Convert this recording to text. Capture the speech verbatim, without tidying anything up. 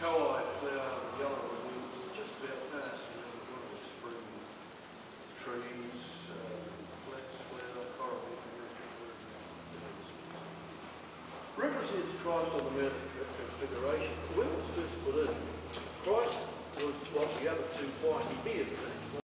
Coweye flower, the yellow one, was just about past, and then one of the spring trees, uh, flex flower, coral, represents Christ on the Mount of Transfiguration. When it was first put in, Christ was like the other two white beard.